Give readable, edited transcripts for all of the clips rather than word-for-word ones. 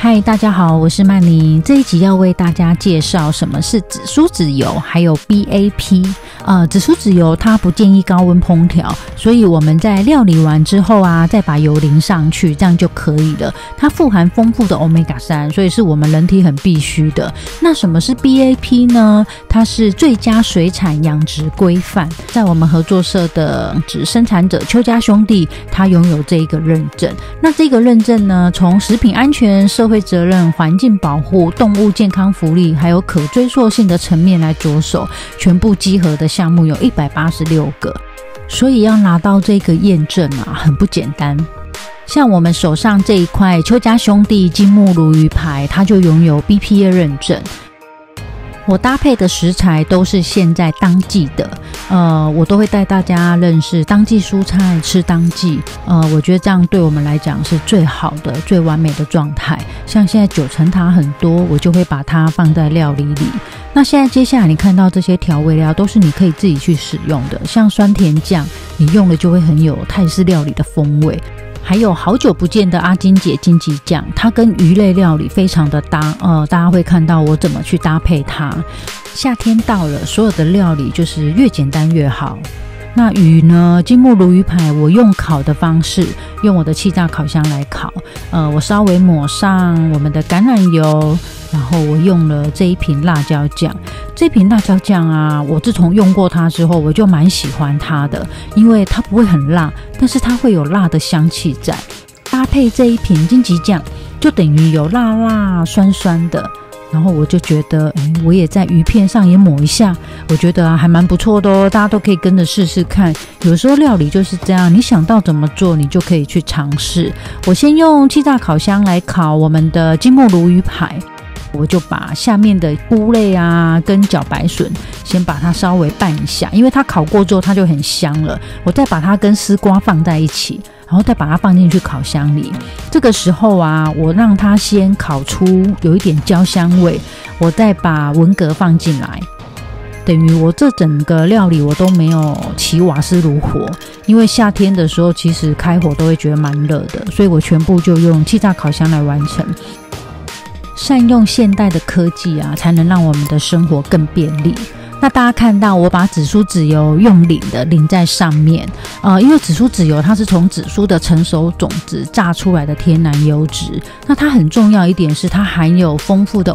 嗨，大家好，我是曼妮。这一集要为大家介绍什么是紫苏籽油，还有 BAP。紫苏籽油它不建议高温烹调，所以我们在料理完之后啊，再把油淋上去，这样就可以了。它富含丰富的 Omega-3，所以是我们人体很必须的。那什么是 BAP 呢？它是最佳水产养殖规范，在我们合作社的生产者邱家兄弟，他拥有这一个认证。那这个认证呢，从食品安全、社会责任、环境保护、动物健康福利，还有可追溯性的层面来着手，全部集合的项目有186个，所以要拿到这个验证啊，很不简单。像我们手上这一块邱家兄弟金目鲈鱼排，它就拥有 BPA 认证。我搭配的食材都是现在当季的，我都会带大家认识当季蔬菜，吃当季，我觉得这样对我们来讲是最好的、最完美的状态。像现在九层塔很多，我就会把它放在料理里。那现在接下来你看到这些调味料都是你可以自己去使用的，像酸甜酱，你用了就会很有泰式料理的风味。还有好久不见的阿金姐荆棘酱，它跟鱼类料理非常的搭，大家会看到我怎么去搭配它。夏天到了，所有的料理就是越简单越好。那鱼呢？金目鲈鱼排我用烤的方式，用我的气炸烤箱来烤。我稍微抹上我们的橄榄油，然后我用了这一瓶辣椒酱。这瓶辣椒酱啊，我自从用过它之后，我就蛮喜欢它的，因为它不会很辣，但是它会有辣的香气在。搭配这一瓶荆棘酱，就等于有辣辣酸酸的。然后我就觉得，我也在鱼片上也抹一下，我觉得还蛮不错的哦，大家都可以跟着试试看。有时候料理就是这样，你想到怎么做，你就可以去尝试。我先用气炸烤箱来烤我们的金目鲈鱼排，我就把下面的菇类啊跟茭白笋先把它稍微拌一下，因为它烤过之后它就很香了。我再把它跟丝瓜放在一起，然后再把它放进去烤箱里。这个时候啊，我让它先烤出有一点焦香味，我再把文蛤放进来。等于我这整个料理我都没有起瓦斯炉火，因为夏天的时候其实开火都会觉得蛮热的，所以我全部就用气炸烤箱来完成。善用现代的科技啊，才能让我们的生活更便利。那大家看到我把紫苏籽油用淋的淋在上面，因为紫苏籽油它是从紫苏的成熟种子榨出来的天然油脂，那它很重要一点是它含有丰富的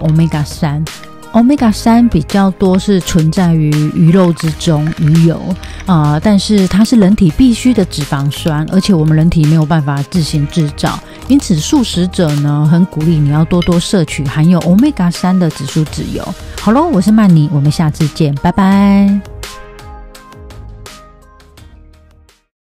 Omega-3。Omega-3 比较多是存在于鱼肉之中，鱼油，但是它是人体必需的脂肪酸，而且我们人体没有办法自行制造，因此素食者呢，很鼓励你要多多摄取含有 Omega-3 的紫苏籽油。好咯，我是曼妮，我们下次见，拜拜。